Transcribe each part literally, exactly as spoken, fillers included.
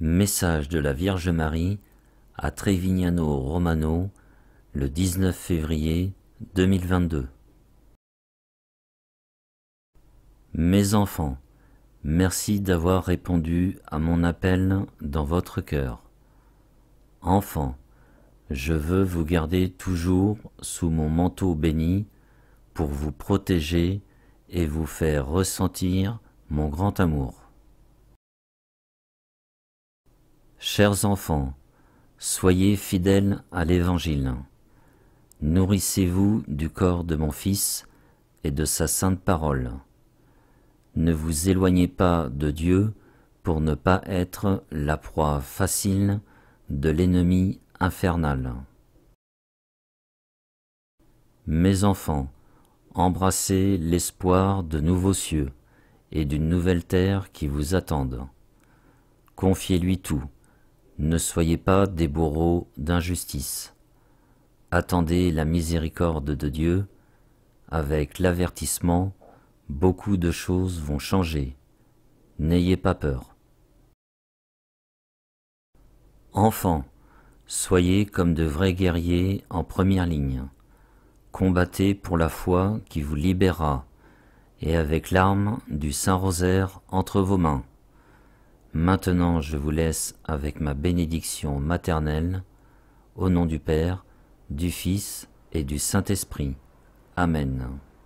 Message de la Vierge Marie à Trevignano Romano, le dix-neuf février deux mille vingt-deux. Mes enfants, merci d'avoir répondu à mon appel dans votre cœur. Enfants, je veux vous garder toujours sous mon manteau béni pour vous protéger et vous faire ressentir mon grand amour. Chers enfants, soyez fidèles à l'Évangile. Nourrissez-vous du corps de mon Fils et de sa sainte parole. Ne vous éloignez pas de Dieu pour ne pas être la proie facile de l'ennemi infernal. Mes enfants, embrassez l'espoir de nouveaux cieux et d'une nouvelle terre qui vous attendent. Confiez-lui tout. Ne soyez pas des bourreaux d'injustice. Attendez la miséricorde de Dieu. Avec l'avertissement, beaucoup de choses vont changer. N'ayez pas peur. Enfants, soyez comme de vrais guerriers en première ligne. Combattez pour la foi qui vous libérera, et avec l'arme du Saint-Rosaire entre vos mains. Maintenant je vous laisse avec ma bénédiction maternelle, au nom du Père, du Fils et du Saint-Esprit. Amen.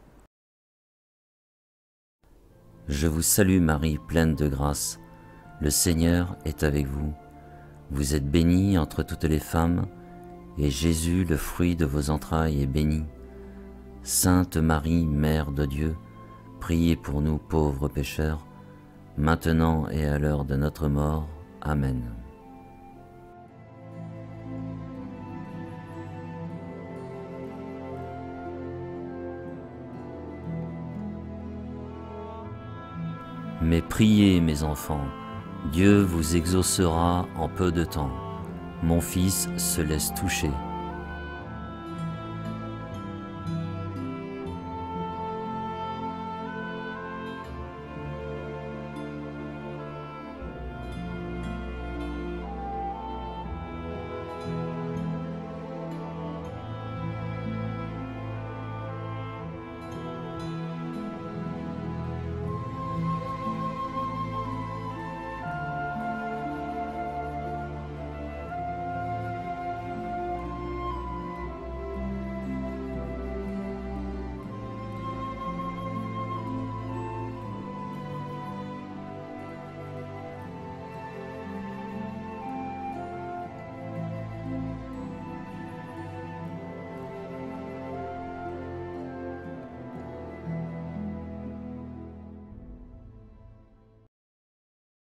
Je vous salue Marie, pleine de grâce. Le Seigneur est avec vous. Vous êtes bénie entre toutes les femmes, et Jésus, le fruit de vos entrailles, est béni. Sainte Marie, Mère de Dieu, priez pour nous pauvres pécheurs, maintenant et à l'heure de notre mort. Amen. Mais priez, mes enfants, Dieu vous exaucera en peu de temps. Mon Fils se laisse toucher.